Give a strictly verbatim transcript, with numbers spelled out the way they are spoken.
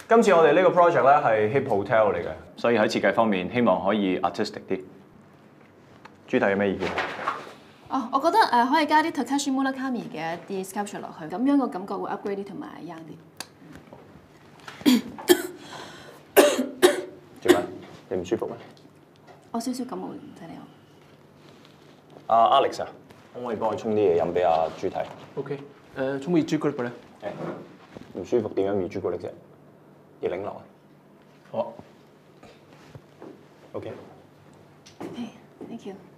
今次我哋呢個 project 咧係 Hip Hotel 嚟嘅，所以喺設計方面希望可以 artistic 啲。主題有咩意見？ 哦，我覺得誒、呃、可以加啲 Takashi Murakami 嘅一啲 sculpture 落去，咁樣個感覺會 upgrade 啲同埋 young 啲。 做咩？你唔舒服咩？ 我少少感冒，唔使理阿我。 uh, Alex 啊，可唔可以幫我沖啲嘢飲俾阿朱睇 ？OK，誒沖熱朱古力俾你。 誒，唔舒服點樣熱朱古力啫？熱檸流啊？好。OK。 Okay, thank you.